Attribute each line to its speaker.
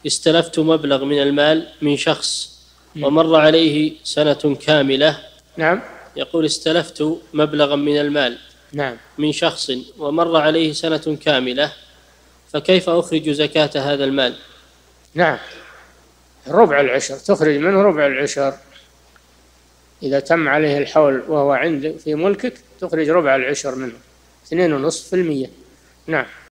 Speaker 1: استلفت مبلغ من المال من شخص ومر عليه سنة كاملة.
Speaker 2: نعم.
Speaker 1: يقول استلفت مبلغا من المال
Speaker 2: نعم.
Speaker 1: من شخص ومر عليه سنة كاملة، فكيف أخرج زكاة هذا المال؟
Speaker 2: نعم، ربع العشر، تخرج منه ربع العشر. إذا تم عليه الحول وهو عندك في ملكك تخرج ربع العشر منه، 2.5%. نعم.